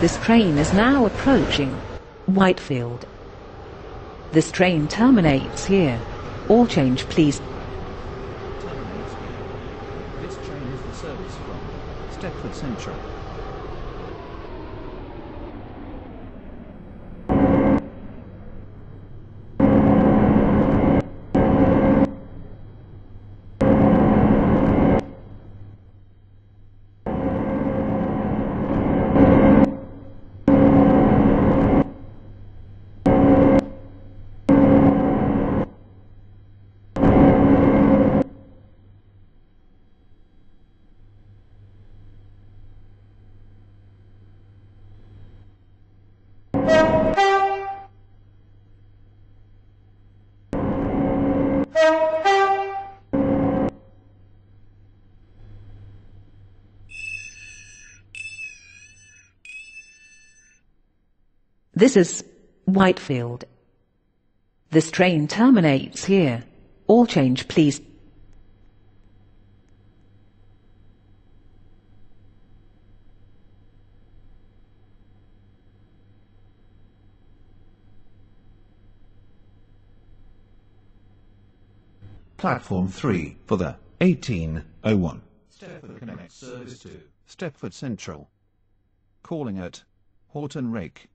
This train is now approaching Whitefield. This train terminates here. All change, please. Terminates here. This train is the service from Stepford Central. This is Whitefield. This train terminates here. All change, please. Platform 3 for the 1801. Stepford connects service to Stepford Central. Calling at Horton Rake.